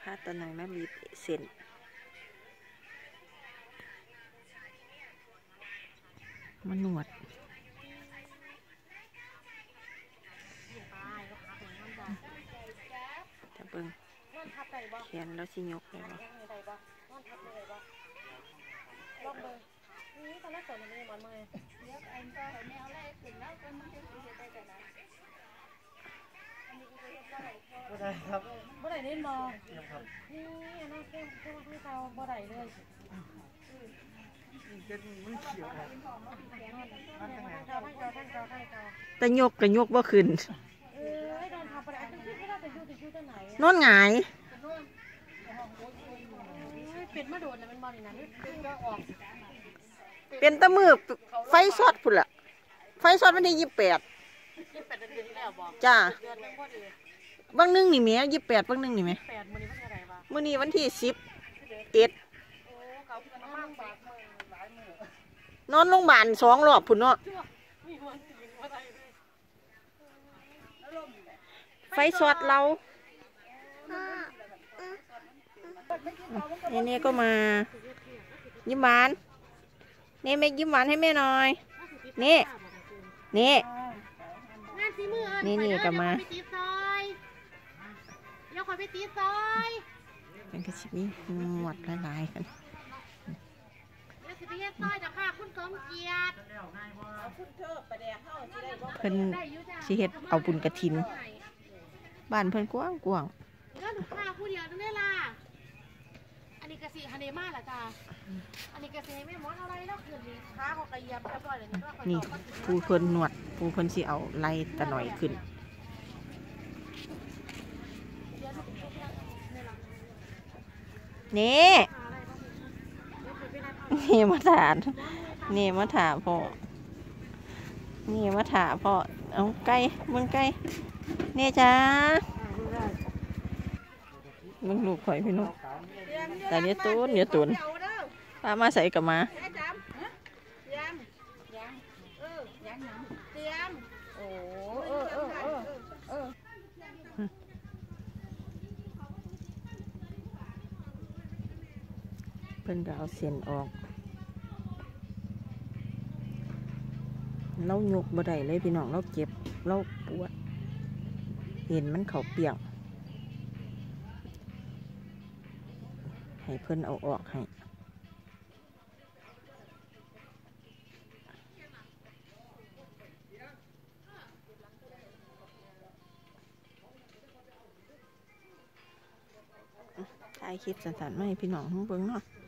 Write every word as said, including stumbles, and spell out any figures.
ผ้าตะหน่อยมาบีบเส้นมันหนวดจะเบิ่งเขียนแล้วสิยกเลยบ่ลองเบิ่งนี่ตอนแรกสอนมันยังมันมาเดี๋ยวไอ้ก็ให้แมวไล่ขึ้นแล้วก็มันจะสิเฮ็ดได้จังได๋อันนี้ก็เฮ็ดบ่ได้บ่ได้ครับบ่ได้เล่นบ่นี่อันนั้นคือคือคือเขาบ่ได้เลยแต่ยกก็ยกบ่ขึ้นนอนหงายเป็นมาโดนนะมันบ่นี่นะเป็นก็ออกเป็นตะมือไฟสดพุ่นล่ะไฟสดวันที่ยี่สิบแปดยี่สิบแปดเดือนที่แล้วบ่จ้าบางนึงนี่แม่ยี่สิบแปดบางนึงนี่แม่แปดมื้อนี้วันที่เท่าไหร่บ่มื้อนี้วันที่สิบเอ็ดโอ้เขาเป็นมากบาดมื้อหลายมื้อนอนโรงพยาบาลสองรอบพุ่นเนาะไฟสดเราเน่ๆก็มายิ้มหวานเน่แม่ยิ้มหวานให้แม่หน่อยเน่เน่นี่นี่ก็มาเดี๋ยวขอไปตีซอยเป็นกระชิบนี่หมดละลายกันเพิ่นสิเฮ็ดเอาบุญกฐินบ้านเพิ่นกว้างกว้างแล้วหนูพาผู้เดียวนั่นได้ล่ะอันนี้กระสีฮันเดม่าล่ะจ้าอันนี้กระสีไม่มดอะไรแล้วคืนนี้ค้าเขากระเยียมเรียบร้อยเลยนี่ผู้เพิ่นนวดผู้เพิ่นสิเอาไล่ตะหน่อยขึ้นนี่นี่มาถามนี่มาถามพ่อนี่มาถามพ่อเอาไก่มึงไก่นี่จ้ามึงลูกข่อยพี่น้องแต่เนี้ยตูนเนี้ยตูนป้ามาใส่กับมาเพิ่นก็เอาเส้นออกเรายกบ่ได้เลยพี่น้องเราเจ็บเราปวดเห็นมันเขาเปียกให้เพิ่นเอาออกให้ถ่ายคลิปสั้นๆมาให้พี่น้องเบิ่งเนาะ